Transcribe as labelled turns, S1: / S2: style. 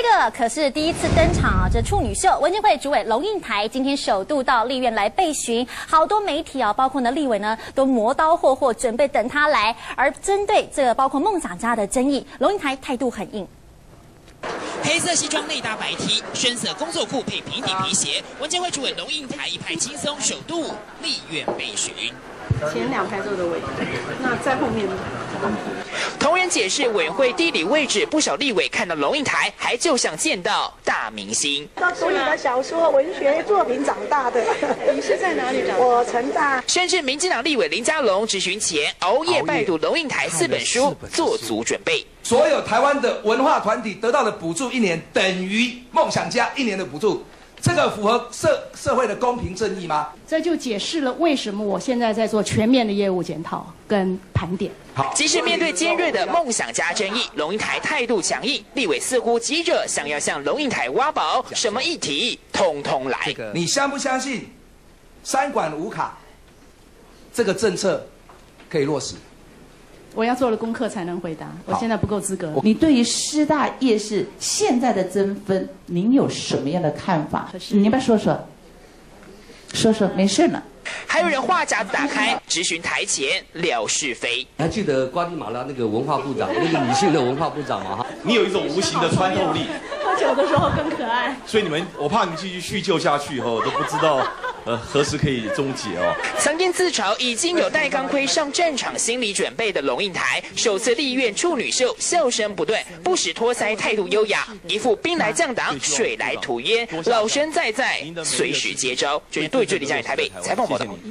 S1: 个可是第一次登场啊！这处女秀，文建会主委龙应台今天首度到立院来备询，好多媒体啊，包括呢立委呢，都磨刀霍霍，准备等他来。而针对这个包括梦想家的争议，龙应台态度很硬。
S2: 黑色西装内搭白 T， 深色工作裤配平底皮鞋。文建会主委龙应台一派轻松，首度立院备询。
S3: 前2排坐的位置，那在后面呢？
S2: 同仁解释，委员会地理位置，不少立委看到龙应台，还就像见到大明星。
S4: 读你的小说、文学作品长大的。
S3: 你是在哪里长大？
S4: 我成大。
S2: 甚至民进党立委林佳龙质询前熬夜拜读龙应台4本书，做足准备。
S5: 所有台湾的文化团体得到的补助1年等于梦想家1年的补助，这个符合社会的公平正义吗？
S3: 这就解释了为什么我现在在做全面的业务检讨跟盘点。
S2: 即使面对尖锐的梦想家争议，龙应台态度强硬，立委似乎急着想要向龙应台挖宝，什么议题通通来。
S5: 你相不相信3管5卡这个政策可以落实？
S3: 我要做了功课才能回答，我现在不够资格。
S6: 你对于师大夜市现在的增分，您有什么样的看法？你要不要说说？说说，没事呢。
S2: 还有人话匣子打开，质询台前聊是非。
S7: 还记得瓜地马拉那个文化部长，那个女性的文化部长吗？哈，
S8: 你有一种无形的穿透力。
S3: 喝酒的时候更可爱。
S8: 所以我怕你继续叙旧下去后，都不知道。 何时可以终结哦？
S2: 曾经自嘲已经有戴钢盔上战场心理准备的龙应台，首次立院处女秀，笑声不断，不时托腮，态度优雅，一副兵来将挡，水来土掩，老神在在，随时接招。这是对峙李佳宇台北采访报道。